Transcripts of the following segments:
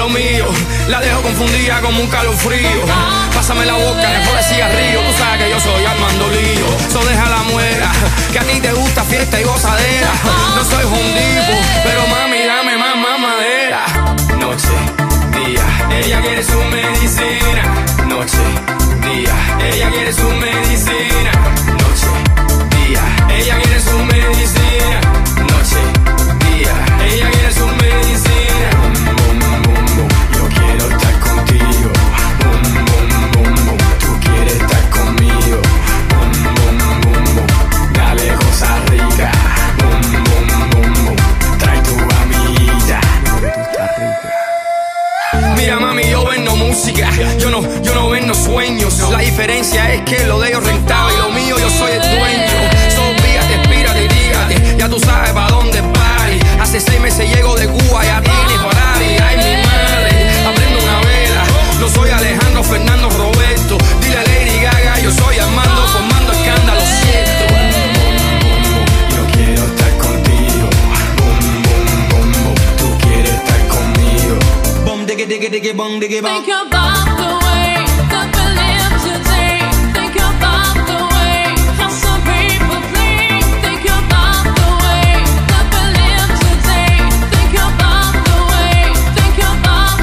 lo mío. La dejo confundida como un calofrío. Pásame la boca, mejor de cigarrillo. Tú sabes que yo soy Armando Lío. So deja la muela, que a ti te gusta fiesta y gozadera. No soy hundido, pero mami, dame más mamadera. Noche, día, ella quiere su medicina. Noche, día, ella quiere su medicina. Noche, día, ella quiere su medicina. Noche, día, ella quiere su medicina. Bum, bum, bum, bum. Yo quiero estar contigo. Bum, bum, bum, bum. Tú quieres estar conmigo. Bum, bum, bum, bum. Dale cosa rica. Bum, bum, bum, bum. Trae tu amiguita. Tú estás rica. Mira mami, yo vendo música, yo no vendo sueños. La diferencia es que lo de ellos rentaba y lo mío yo soy el dueño. Sofíate, espírate y dígate, ya tú sabes pa' dónde party. Hace 6 meses llego de Cuba, ya tiene Ferrari. Ay mi madre, aprendo una vela. No soy Alejandro, Fernando, Roberto. Dile a Lady Gaga, yo soy Armando, formando escándalo, cierto. Yo quiero estar contigo. Bum, bum, bum, bum. Tú quieres estar conmigo. Bum, diggy, diggy, diggy, bum, diggy, bum. Think about the way that we live today. Think about the way how some people play. Think about the way that we live today. Think about the way. Think about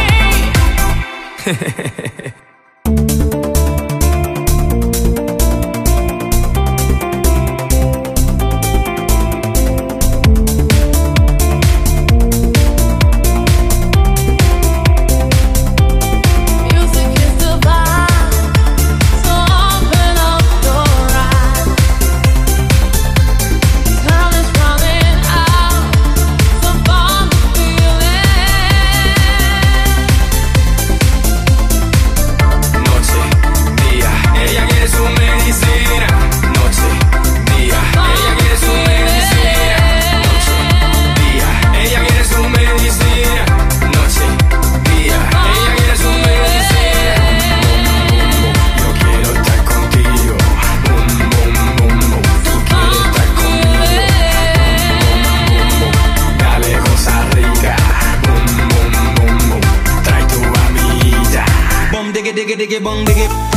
the way. Music is the vibe, so open up your eyes. Time is running out, so find the feeling. Noche, día, ella quiere su medicina. Noche, día, ella quiere su medicina. Noche, día, ella quiere su medicina. Noche, día, ella quiere su medicina. Yo quiero estar contigo. Bum, bum, bum, bum. Tú quieres estar conmigo. Bum, bum, bum, bum. Dale cosa rica. Bum, bum, bum, bum. Trae tu amiguita. Bum, diggy, diggy, diggy, bum, diggy.